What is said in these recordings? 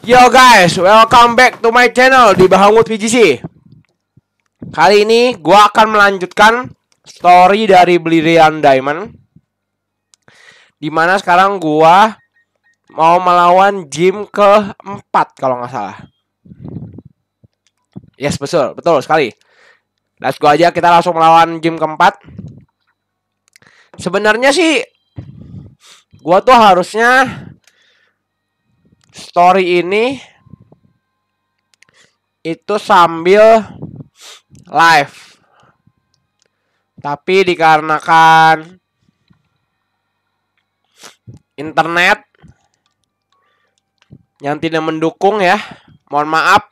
Yo guys, welcome back to my channel di Bahangut VGC. Kali ini gua akan melanjutkan story dari Brilliant Diamond, dimana sekarang gua mau melawan gym ke-4 kalau nggak salah. Yes, betul sekali. Let's go aja, kita langsung melawan gym ke-4. Sebenarnya sih gua tuh harusnya story ini itu sambil live, tapi dikarenakan internet yang tidak mendukung ya, mohon maaf,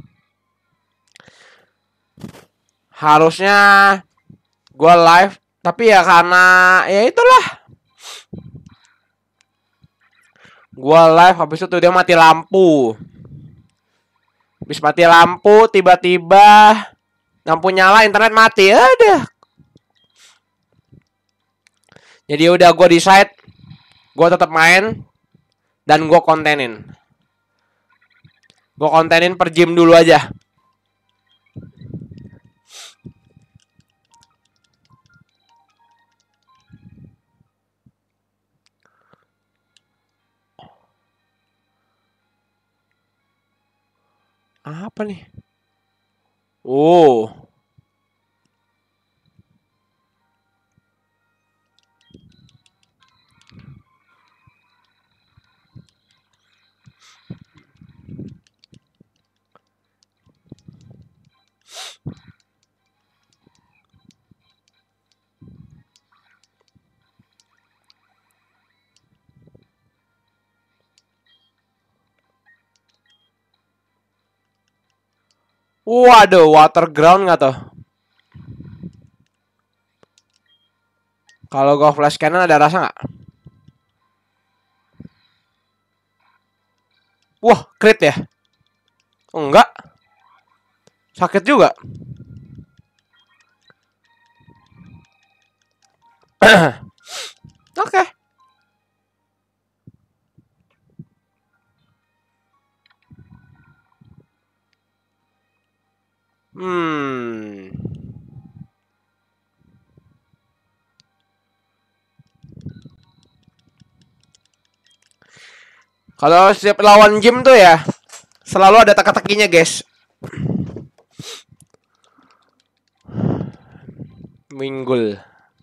harusnya gue live, tapi ya karena ya itulah, gue live habis itu dia mati lampu. Habis mati lampu, tiba-tiba lampu nyala, internet mati. Aduh. Jadi udah gue decide, gue tetap main dan gue kontenin. Gue kontenin per gym dulu aja. Apa nih? Oh. Waduh, water ground nggak tuh? Kalau gue flash cannon ada rasa nggak? Wah, crit ya? Enggak. Sakit juga. Oke. Kalau setiap lawan gym tuh ya selalu ada teka-tekinya, guys. Minggul.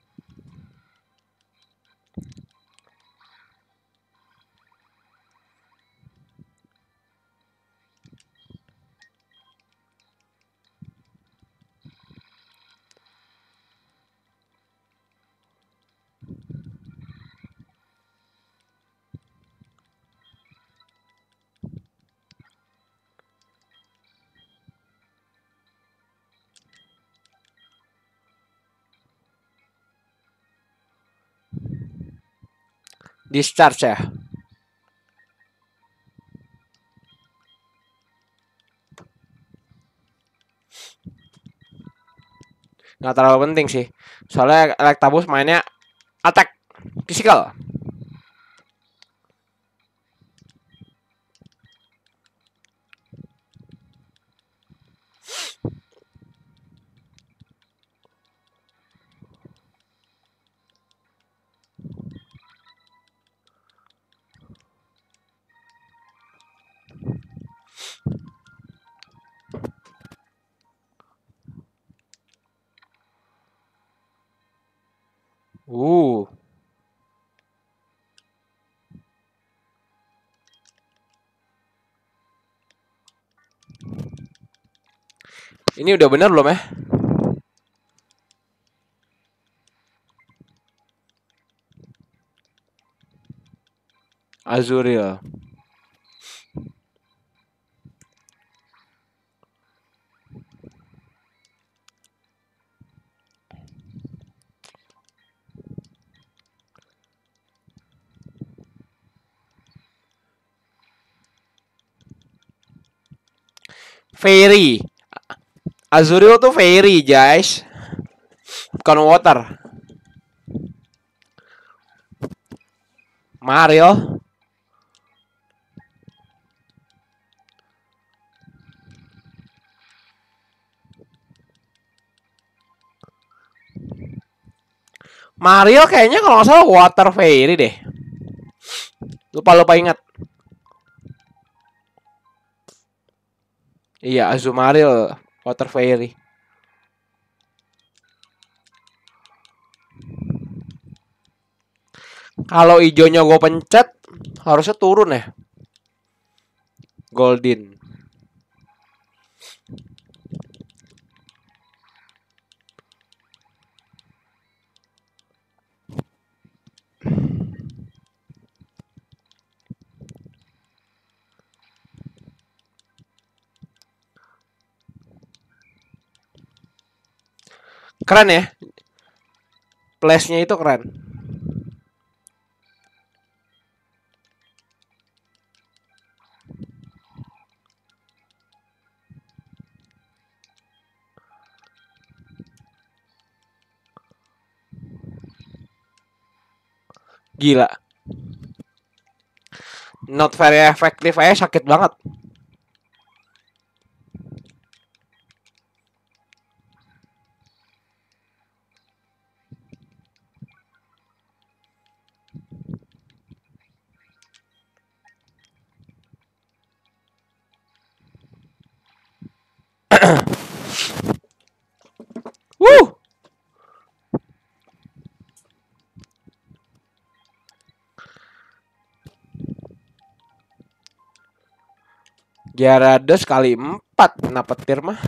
Discharge ya. Nggak terlalu penting sih. Soalnya Electabuzz mainnya attack physical. Ini udah bener belum ya? Azurill. Fairy. Azurill tuh fairy, guys. Bukan water. Mario. Mario kayaknya kalau nggak salah Water Fairy deh. Lupa ingat. Iya, Azumarill Water Fairy. Kalau hijaunya gue pencet, harusnya turun ya. Golden. Keren ya. Place-nya itu keren. Gila. Not very effective aja, sakit banget. Woo! Gyarados kali 4 kena petir mah.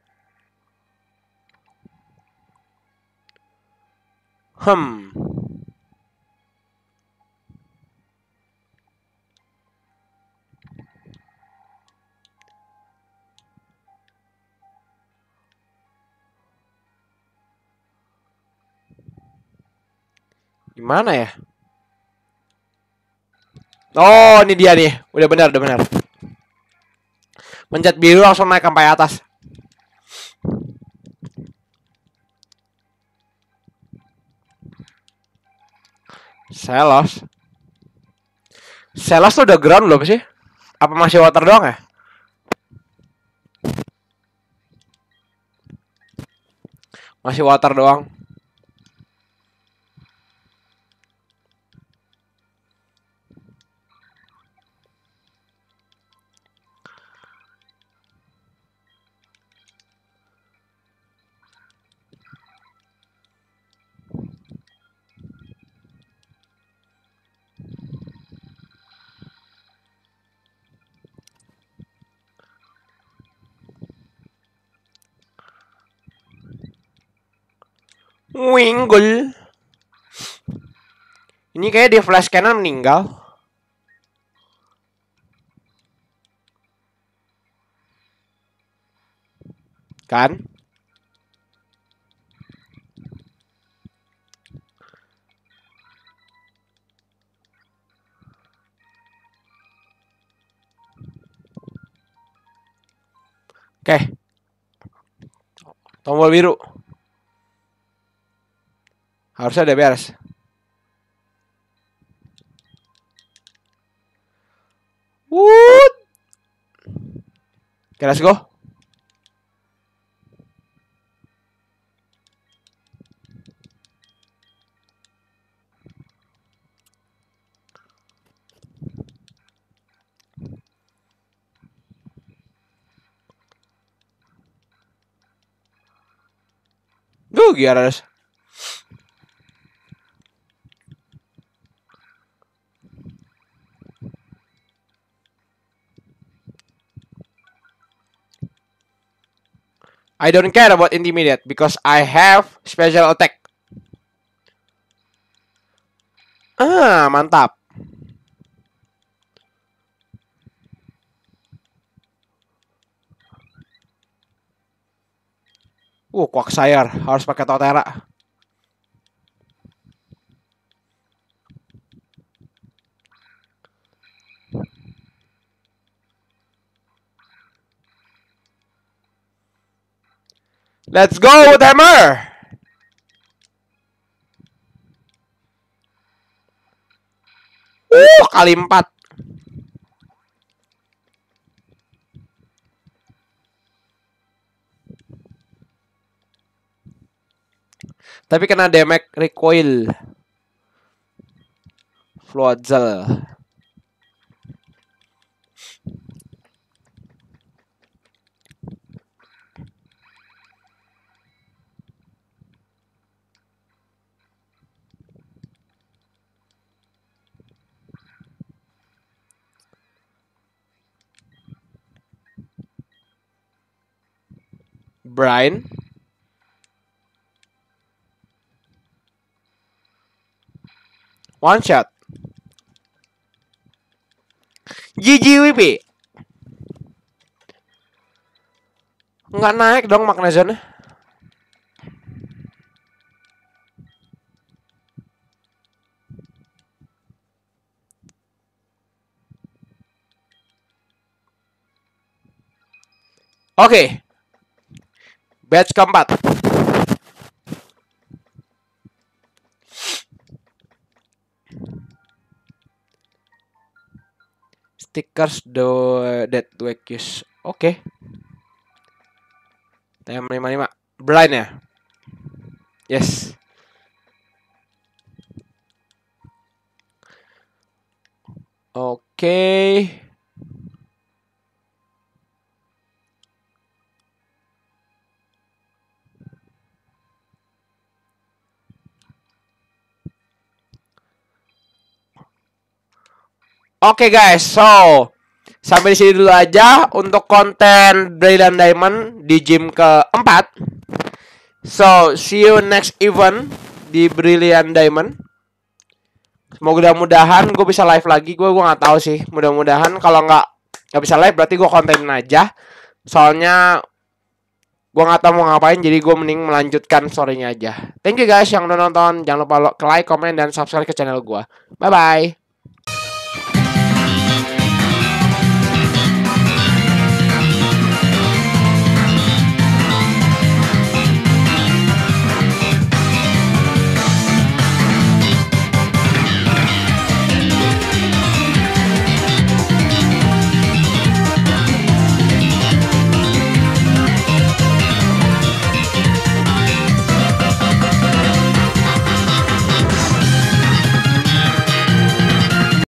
Gimana ya? Oh, ini dia nih. Udah benar. Mencet biru langsung naik sampai atas. Selos. Selos tuh udah ground belum sih? Apa masih water doang ya? Masih water doang. Winggul. Ini kayak di flash cannon meninggal. Kan? Oke. Tombol biru. Harusnya udah beres. Woot. Oke, let's go. Gyarados. I don't care about intermediate because I have special attack. Mantap. Quagsire harus pakai Totera. Let's go with hammer. Kali 4. Tapi kena damage recoil. Floatzel. Brian. One shot. GG WP. Nggak naik dong Magnezone. Oke. Batch keempat. Stickers that Wekis. Oke. TM55. Blind ya? Yes. Oke. Oke guys, so sampai di sini dulu aja untuk konten Brilliant Diamond di gym keempat. So, see you next event di Brilliant Diamond. Mudah-mudahan gue bisa live lagi. Gue nggak tahu sih. Mudah-mudahan kalau nggak bisa live berarti gue kontenin aja. Soalnya gue nggak tahu mau ngapain, jadi gue mending melanjutkan story-nya aja. Thank you guys yang udah nonton. Jangan lupa like, comment, dan subscribe ke channel gue. Bye bye.